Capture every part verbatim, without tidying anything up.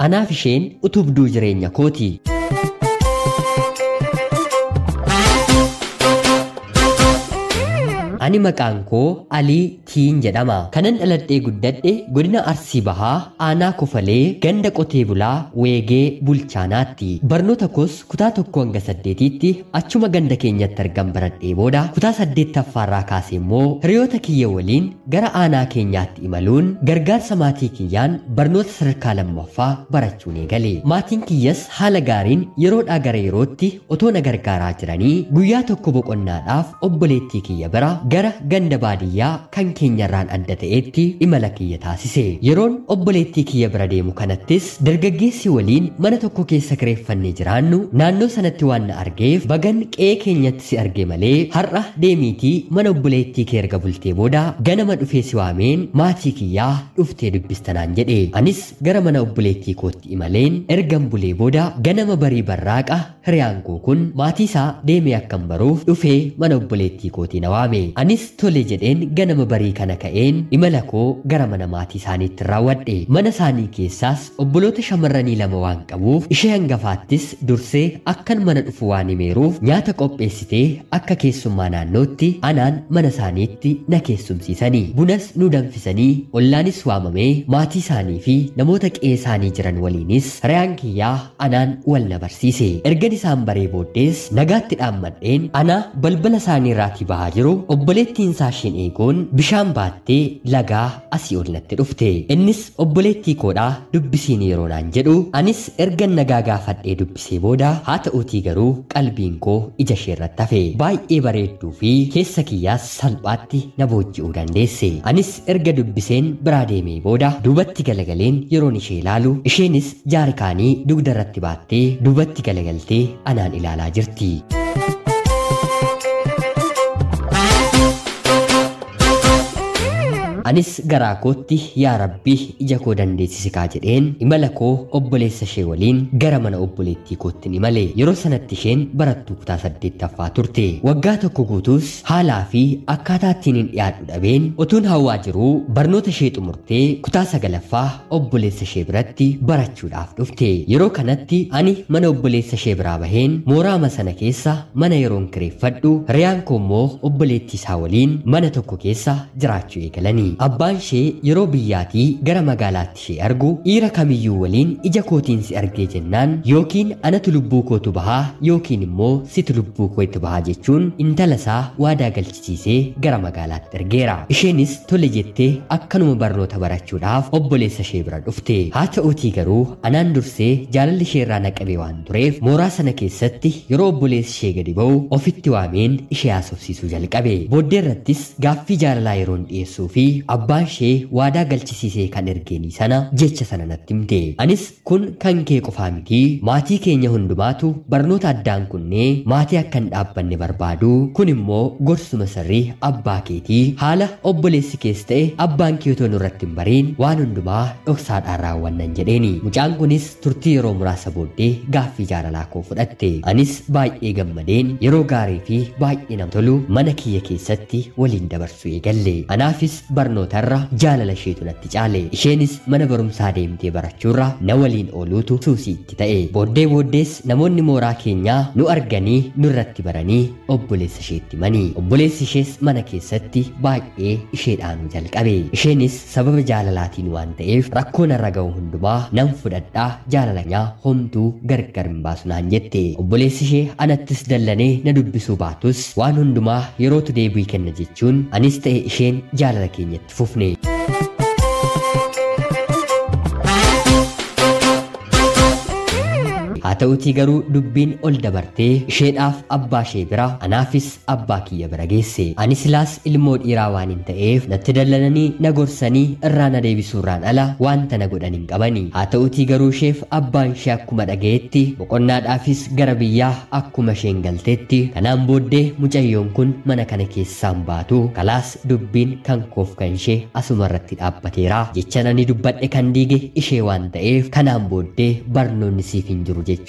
Anaaf isheen utubduu jireenyakooti. Ani maqaan koo Alii Tiin jedhama. Kanan dhaladhee guddadhe godina Arsii Bahaa aanaa Kofalee ganda qotee bulaa Weegee Bulchaanaatti. Barnoota koos kutaa tokko hanga saddeetiitti achuma ganda keenyatti argam baradhee booda kutaa saddeettaffaarraa kaasee immoo hiriyoota kiyya waliin gara aanaa keenyaatti imaluun gargaarsa maatii kiyyaan barnoota sadarkaa lammaffaa barachuun eegale. Maatiin kiyyas haala gaariin yeroodhaa gara yerootti otoo na gargaaraa jiranii guyyaa tokko boqonnaadhaaf obboleettii kiyya bira gara ganda baadiyyaa kan keenyarraan adda ta'etti imala kiyya taasise. Yeroon obboleettii kiyya bira deemu kanattis dargaggeessi waliin mana tokko keessa kireeffannee jiraannu naannoo sanatti waan na argeef bagan qe'ee keenyatti si arge malee har'a deemiitii mana obboleettii kee erga bultee booda ganama dhufee si waameen maatii kiyyaa dhuftee dubbistanaan jedhe. Anis gara mana obboleettii kootti imaleen ergan bulee booda ganama barii barraaqa hiriyaan koo kun maatii isaa deemee akkan baruuf dhufee mana obboleettii kootii na waame. Anis tole jedheen ganama barii kana ka'een imala koo gara mana maatii isaaniitti raawwadhe. Mana isaanii keessaas obboloota shamarranii lama waan qabuuf ishee hangafaattis dursee akkan mana dhufu waan himeeruuf nyaata qopheessitee akka keessummaa naannootti anaan mana isaaniitti na keessumsiisanii bunas nu danfisanii ollaanis waamamee maatii isaanii fi namoota qe'ee isaanii jiran waliinis hiriyaan kiyyaa anaan wal na barsiise. Ergan isaan baree booddees nagaatti dhaammadheen ana balbala isaanii irraatii bahaa jiru obboleettiin isaa isheen eegoon bishaan baattee lagaa asii ol natti dhufte. Innis obboleettii koodhaa dubbisiin yeroo naan jedhu anis ergan nagaa gaafadhee dubbisee booda haa ta'uutii garuu qalbiin koo ija ishee irratti hafe. Baay'ee bareedduu fi keessa kiyyaas salphaatti na boojji'uu dandeesse. Anis erga dubbiseen biraa deemee booda duubatti galagaleen yeroon ishee ilaalu isheenis jaarkaanii dugda irratti baattee duubatti galagaltee anaan ilaalaa jirti. Anis garaa kootti yaa Rabbi ija koo dandeessisikaa jedheen imala koo obboleessa ishee waliin gara mana obboleettii kootti imale. Yeroo sanatti isheen barattuu kutaa saddeettaffaa turte. Waggaa tokko guutuus haalaa fi akkaataa ittiin hin dhiyaadhu dhabeen otuun hawwaa jiruu barnoota ishee xumurtee kutaa sagalaffaa obboleessa ishee biratti barachuudhaaf dhufte. Yeroo kanatti ani mana obboleessa ishee biraa baheen mooraama sana keessa mana yeroon kireeffadhu hiriyaan koo immoo obboleettii isaa waliin mana tokko keessa jiraachuu eegalanii. Abbaan ishee yeroo biyyaatii gara magaalaatti ishee argu dhiira kamiyyuu waliin ija kootiin si argee jennaan yookiin anatu lubbuu kootu bahaa yookiin immoo situ lubbuu kootu bahaa jechuun intala isaa waadaa galchisiisee gara magaalaatti ergeera. Isheenis tole jettee akkanuma barnoota barachuudhaaf obboleessa ishee bira dhufte. Haa ta'uutii garuu anaan dursee jaalalli ishee irraa naqabee waan tureef mooraa sana keessatti yeroo obboleessi ishee gadi ba'u ofitti waameen ishee haasofsiisuu jalqabe. Booddee irrattis gaaffii jaalalaa yeroon dhiyeessuu fi abbaan ishee waadaa galchisiisee kan ergeenii sana jecha sana natti himte. Anis kun kan kee qofaa miti maatii keenya hundumaatu barnoota addaan kunnee maatii akkan dhaabbanne barbaadu kun immoo gorsuma sirrii abbaa keetii haala obboleessi kees ta'e abbaan kee otoo nurratti hin bariin waan hundumaa dhoksaadhaan raawwannan jedheeni. Mucaan kunis turtii yeroo muraasa booddee gaaffii jaalalaa koo fudhatte. Anis baay'ee gammadeen yeroo gaarii fi baay'ee nam tolu mana kiyya keessatti waliin dabarsuu eegalle. Anaafis barnootarra jaalala isheetu natti caale. Isheenis mana barumsaa deemtee barachuurra na waliin ooluutu suusiitti ta'e. Booddee booddees namoonni mooraa keenyaa nu arganii nurratti baranii obboleessa isheetti himanii. Obboleessi ishees mana keessatti baay'ee isheedhaanuu jalqabe. Isheenis sababa jaalalaatiin waan ta'eef rakkoo narra ga'u hundumaa nan fudhadhaa jaalalanya homtuu gargar hin baasu naan jette. Obboleessi ishee anattis dallanee na dubbisuu baatus waan hundumaa yerootu deebii kenna jechuun anis ta'e isheen jaalala keenyatti fufne. haa ta'uutii garuu dubbiin ol dabartee isheedhaaf abbaa ishee bira anaafis abbaa kiyya bira geesse. Ani silaas ilmoo dhiiraa waan hin ta'eef natti dallananii na gorsanii irraa na deebisuurraan ala wanta na godhan hin qabani. Haa ta'uutii garuu isheef abbaan ishee akkuma dhaga'etti boqonnaadhaafis gara biyyaa akkuma isheen galteetti kanaan booddee mucayyoon kun mana kana keessaan baatu kalaas dubbiin kan koof kan ishee asuma irratti dhaabbateera jecha nani dubbadhe kan diige ishee waan ta'eef kanaan booddee barnoonni siif hin jiru jechuudha.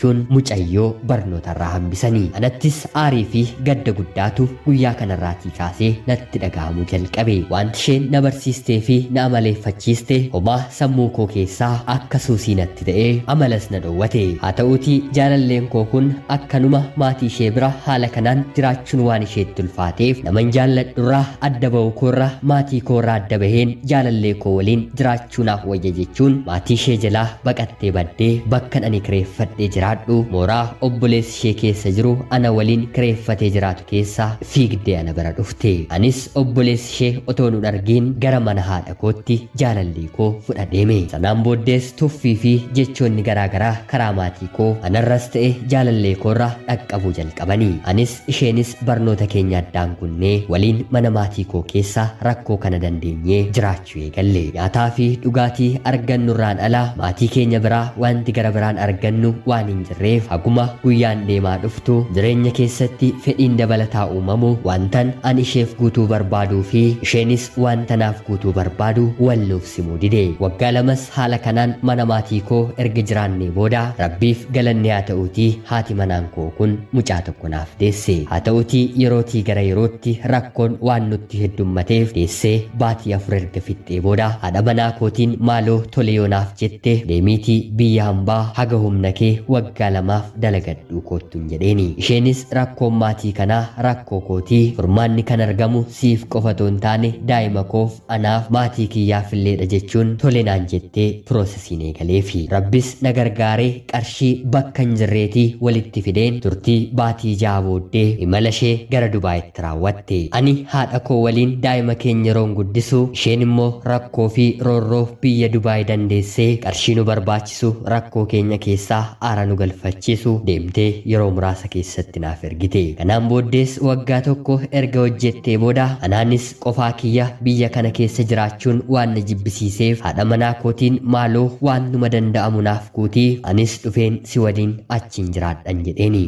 jechuun mucayyoo barnootarraa hambisanii. Anattis aarii fi gadda guddaatu guyyaa kanarraatii kaasee natti dhaga'amuu jalqabe. Wanti isheen na barsiistee fi na amaleeffachiiste homaa sammuu koo keessaa akka suusii natti ta'ee amalas na dhowwate. Haa ta'uutii jaalalleen koo kun akkanuma maatii ishee bira haala kanaan jiraachuun waan isheetti ulfaateef naman jaalladhurraa adda ba'u koorra maatii koorraa adda baheen jaalallee koo waliin jiraachuu naaf wayya jechuun maatii ishee jalaa baqattee baddee bakkan ani kireeffadhee jiraadhu mooraa obboleessi ishee keessa jiru ana waliin kireeffatee jiraatu keessaa fiigdee ana bira dhufte. Anis obboleessi ishee otoo nun argiin gara mana haadha kootti jaalallee koo fudhadheeme. Sanaan booddees tuffii fi jechoonni garaagaraa karaa maatii koo anarras ta'e jaalallee koorra dhaqqabuu jalqabanii. Anis isheenis barnoota keenya addaan kunnee waliin mana maatii koo keessa rakkoo kana dandeenyee jiraachuu eegalle. Nyaataa fi dhugaatii argannurraan ala maatii keenya biraa wanti gara biraan argannu waan hin jirreef haguma guyyaan deemaa dhuftu jireenya keessatti fedhiin dabalataa uumamu wantan ani isheef guutuu barbaaduu fi isheenis wanta naaf guutuu barbaadu wal nuuf simuu dide. Waggaa lamas haala kanaan mana maatii koo erga jiraannee booda rabbiif galanni haa ta'uutii haati manaan koo kun mucaa tokko naaf deesse. Haa ta'uutii yerootii gara yerootti rakkoon waan nutti heddummateef deessee baatii afur erga fixxee booda haadha manaa kootiin maaloo tole yoo naaf jette deemiitii biyya hambaa haga humna kee waggaa lamaaf dalagadhuu koottuun jedheeni. Isheenis rakkoon maatii kanaa rakkoo kootii furmaanni kan argamu siif qofa toon taane daa'ima koof anaaf maatii kiyyaaf illeedha jechuun tole naan jettee piroosesiin eegaleefi. Rabbis na gargaaree qarshii bakka hin jirreetii walitti fideen turtii baatii ja'a booddee imala ishee gara Dubaayitti raawwatte. Ani haadha koo waliin daa'ima keenya yeroon guddisu isheen immoo rakkoo fi roorroo biyya Dubaay dandeessee qarshii nu barbaachisu rakkoo keenya keessaa aara nu galfachiisu deemtee yeroo muraasa keessatti naaf ergite. Kanaan booddees waggaa tokko erga hojjettee booda anaanis qofaa kiyya biyya kana keessa jiraachuun waan na jibbisiiseef haadha manaa kootiin maaloo waan numa danda'amu naaf guutii anis dhufeen si waliin achiin jiraadhan jedheeni.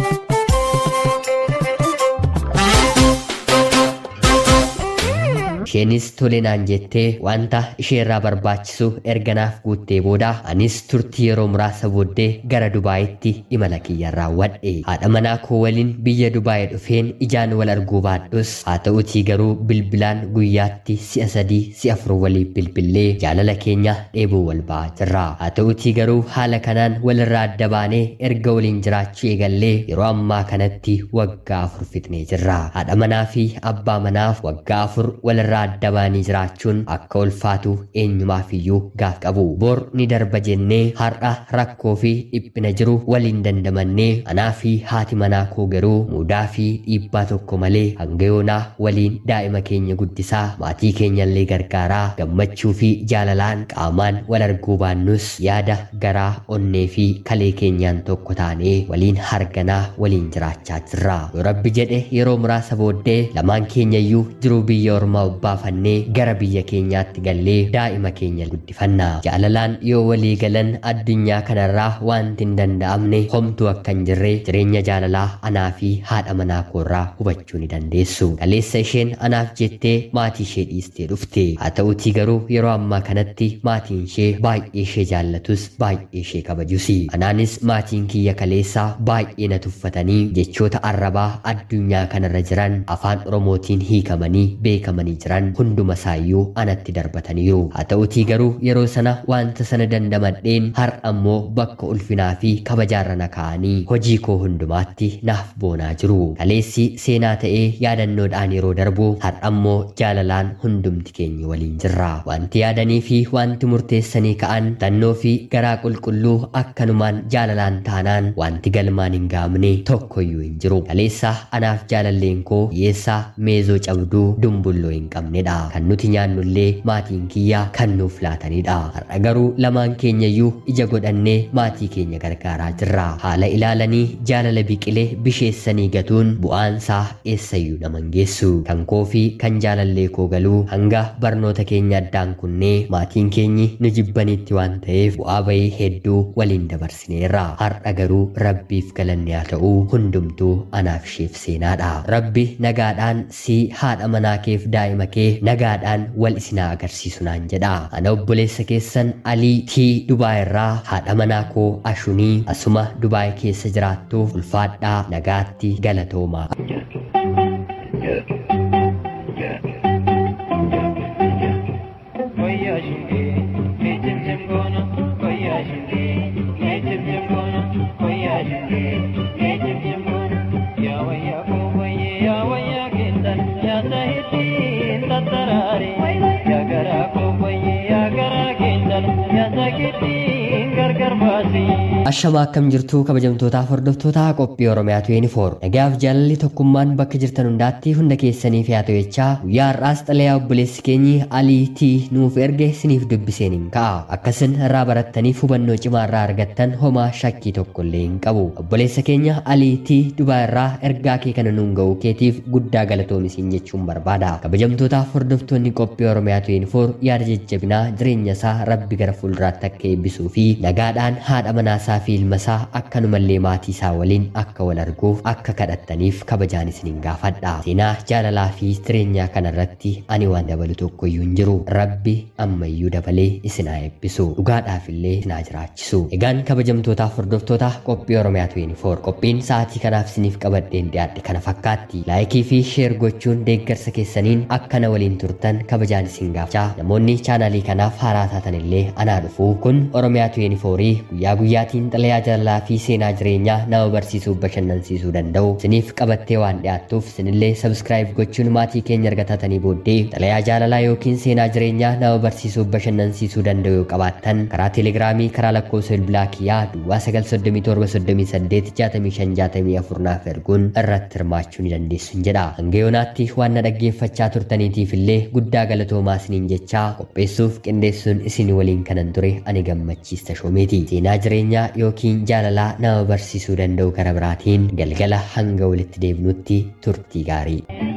Isheenis tole naan jettee wanta isheerraa barbaachisu erga naaf guuttee booda anis turtii yeroo muraasa booddee gara Dubaayitti imala kiyya raawwadhe. Haadha manaa koo waliin biyya Dubaayii dhufeen ijaan wal arguu baadhus haa ta'utii garuu bilbilaan guyyaatti si'a sadii si'a afur walii bilbillee jaalala keenya dheebuu wal ba'aa jirra. Haa ta'utii garuu haala kanaan walirraa adda baanee erga waliin jiraachuu eegallee yeroo ammaa kanatti waggaa afur fixnee jirra. Haadha manaa fi abbaa manaaf waggaa afur walirraa adda baanii jiraachuun akka ulfaatu eenyumaaf iyyuu gaaf qabu. Bor ni darba jennee har'a rakkoo fi dhiphina jiru waliin dandamannee anaa fi haati manaa koo garuu mudaa fi dhiibbaa tokko malee hanga yoonaa waliin daa'ima keenya guddisaa maatii keenyallee gargaaraa gammachuu fi jaalalaan qaamaan wal arguu baannus yaada garaa onnee fi kalee keenyaan tokko taanee waliin harganaa waliin jiraachaa jirra. Yoo Rabbi jedhe yeroo muraasa booddee lamaan keenyayyuu jiruu biyya ormaa baafannee gara biyya keenyaatti gallee daa'ima keenya guddifanna. Jaalalaan yoo walii galan addunyaa kanarraa wanti hin danda'amne homtuu akka hin jirre jireenya jaalalaa anaa fi haadha manaa koorraa hubachuu ni dandeessu. Kaleessa isheen anaaf jettee maatii ishee dhiistee dhufte. Haa ta'utii garuu yeroo ammaa kanatti maatiin ishee baay'ee ishee jaallatus baay'ee ishee kabajusi. Anaanis maatiin kiyya kaleessaa baay'ee na tuffatanii jechoota arrabaa addunyaa kanarra jiran afaan Oromootiin hiikamanii beekamanii jiran hunduma isaayyuu anatti darbataniiru. Haa ta'utii garuu yeroo sana wanta sana dandamadheen har'a ammoo bakka ulfinaa fi kabajaarra na kaa'anii hojii koo hundumaatti naaf boonaa jiru. Kaleessi seenaa ta'ee yaadannoodhaan yeroo darbu har'a ammoo jaalalaan hundumti keenya waliin jirra. Wanti yaadanii fi wanti murteessanii ka'an tannoo fi garaa qulqulluu akkanumaan jaalalaan taanaan wanti galmaan hin gaamne tokkoyyuu hin jiru. Kaleessa anaaf jaalalleen koo hiyyeessaa meezoo cabduu dumbulloo hin qabnedha. Kan nuti nyaannullee maatiin kiyya kan nuuf laatanidha. Har'a garuu lamaan keenyayyuu ija godhannee maatii keenya gargaaraa jirra. Haala ilaalanii jaalala biqilee bisheessanii gatuun bu'aansaa eessayyuu nama hin geessu. Kan koo fi kan jaalallee koo galuu hanga barnoota keenya addaan kunnee maatiin keenyi nu jibbanitti waan ta'eef bu'aa bahii hedduu waliin dabarsineerra. Har'a garuu Rabbiif galanni haa ta'u hundumtuu anaaf isheef seenaadha. Rabbi nagaadhaan si haadha manaa keef daa'ima kee nagaadhaan wal isinaa agarsiisu naan jedha. Ana obboleessa keessan Alii Tii Dubaay irraa haadha manaa koo Ashunii asuma Dubaay keessa jiraattuuf ulfaadhaa nagaatti galatoomaa. Ashama akkam jirtu kabajamtoota hordoftoota qophii Oromiyaa twenty four nagaaf jaalalli tokkummaan bakka jirtan hundaatti hunda keessaniif yaa ta'u jechaa guyyaa har'aas xalayaa obboleessi keenyi Alii Tii nuuf erge siniif dubbiseen hin ka'a akkasin irraa barattaniif hubannoo cimaa irraa argattan homaa shakkii tokko illee hin qabu. Obboleessa keenya Alii Tii Dubaay irraa ergaa kee kana nuun ga'uu keetiif guddaa galatoomisin jechuun barbaada. Kabajamtoota hordoftoonni qophii Oromiyaa twenty four yaada jajjabinaa jireenya isaa Rabbi gara fuulduraatti akka eebbisuu fi nagaadhaan haadha manaasaa fi ilma isaa akkanumallee maatii isaa waliin akka wal arguuf akka kadhattaniif kabajaan isiniin gaafadha. Seenaa jaalalaa fi jireenyaa kanarratti ani waan dabalu tokko iyyuu hin jiru. Rabbi ammayyuu dabalee isin haa eebbisu. Dhugaadhaaf illee isin haa jiraachisu. Egaan kabajamtootaaf hordoftoota qophii Oromiyaa twenty four qophiin sa'aatii kanaaf isiniif qabadheen dhiyaadhe kana fakkaatti. Laayikii fi sheer gochuun deeggarsa keessaniin akkana waliin turtan kabajaan isin gaafachaa. Namoonni chaanaalii kanaaf haaraa taatan illee anaa dhufu kun Oromiyaa twenty four guyyaa guyyaatiin xalayaa jaalalaa fi seenaa jireenyaa nama barsiisuuf bashannansiisuu danda'u isiniif qabattee waan dhiyaattuuf isinillee subscribe gochuun maatii keenya argatatanii booddee xalayaa jaalalaa yookiin seenaa jireenyaa nama barsiisuuf bashannansiisuu danda'u yoo qabaattan karaa teelegiraamii karaa lakkoofsa bilbilaa kiyyaa duwwaa sagal soddomii torba soddomii saddeet jaatamii shan jaatamii afur naaf erguun irratti hirmaachuu ni dandeessu jedha. Hanga yoonaatti waan na dhaggeeffachaa turtaniitiif illee guddaa galatoomaa isiniin jechaa qopheessuuf qindeessuun isin waliin kanan ture ani gammachiista shoomeeti. Seenaa jireenyaa yookiin jaalalaa nama barsiisuu danda'u gara biraatiin galgala hanga walitti deebinutti turtii gaarii.